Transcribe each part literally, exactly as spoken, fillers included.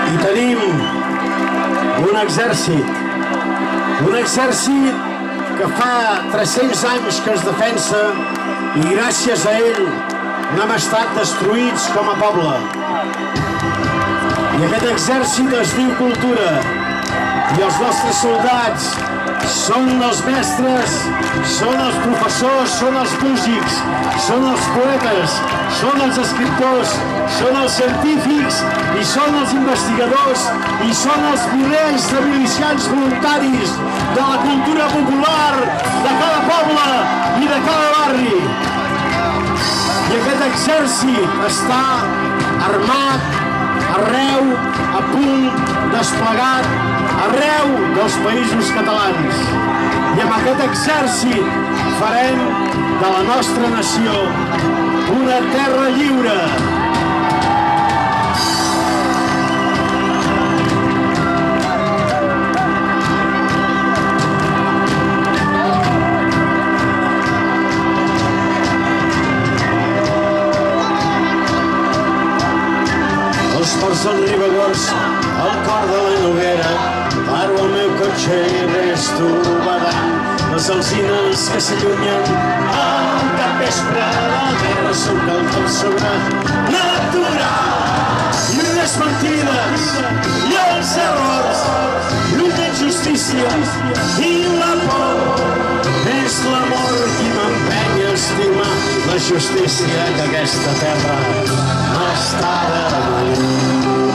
I tenim un exèrcit, un exèrcit que fa tres-cents anys que es defensa i gràcies a ell no hem estat destruïts com a poble. I aquest exèrcit es diu cultura i els nostres soldats són els mestres, són els professors, són els músics, són els poetes, són els escriptors, són els científics i són els investigadors i són els milers de milicians voluntaris de la cultura popular de cada poble i de cada barri. I aquest exèrcit està armat arreu, a punt, desplegat, arreu dels països catalans. I amb aquest exèrcit farem de la nostra nació una terra lliure. Els del Ribagorç, al cor de la Noguera, paro el meu cotxe i resto badant les alzines que s'allunyen al capvespre. La terra surt el tot sobre natural i les mentides i els errors, lluny d'injustícia i la por. És l'amor qui m'empeny a estimar la justícia que aquesta terra m'està demanant.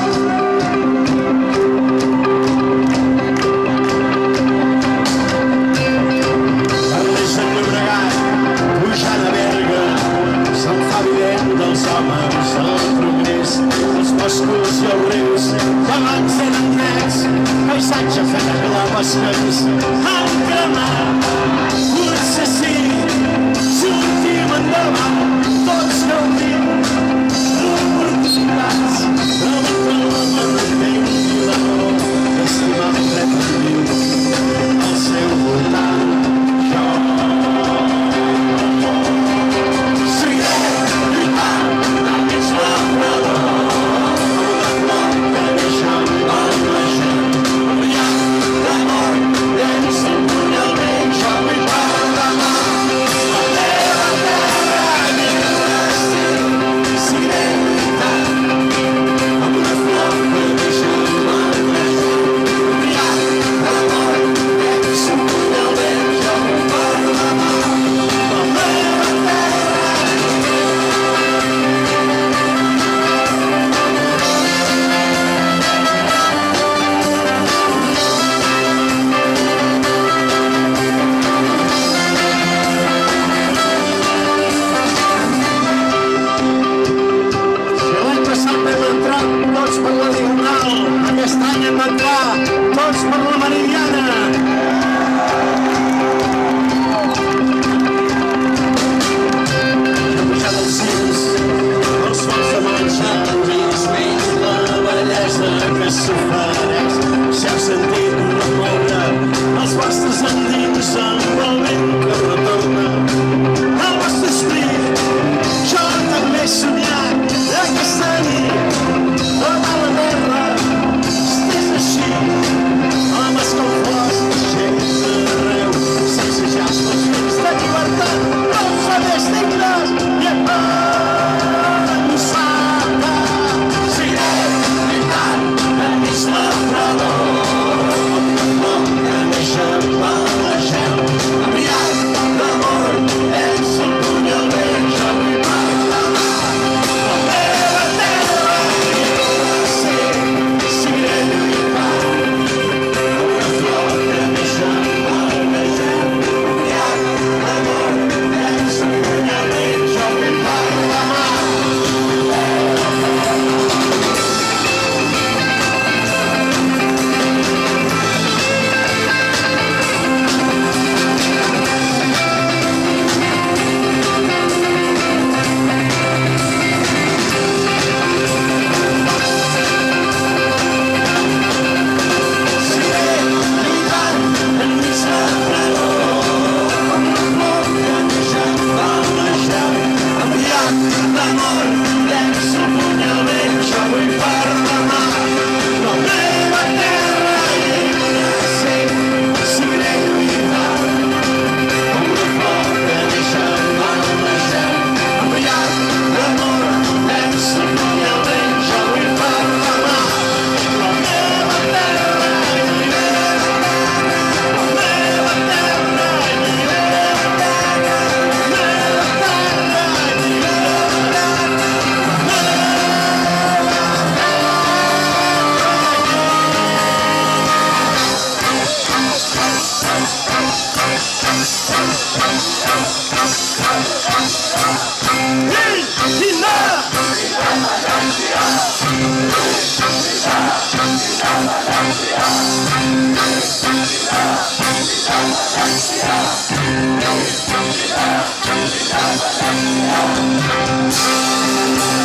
Dels homes, el progrés, els boscos i els rius que abans eren nets, paisatge fet a clapescans, han cremat. Potser sí, sortim endavant, tots gaudim d'oportunitats, davant la manteniment i la raó, estimar el dret a viure al seu voltant. Toda la terra estès així, amb escalfors Yeah.